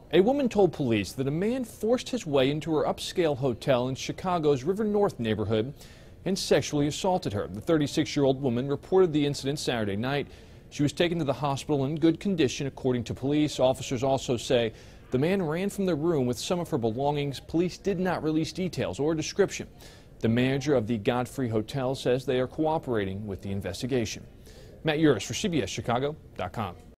A woman told police that a man forced his way into her upscale hotel in Chicago's River North neighborhood and sexually assaulted her. The 36-year-old woman reported the incident Saturday night. She was taken to the hospital in good condition, according to police. Officers also say the man ran from the room with some of her belongings. Police did not release details or a description. The manager of the Godfrey Hotel says they are cooperating with the investigation. Yurus for CBSChicago.com.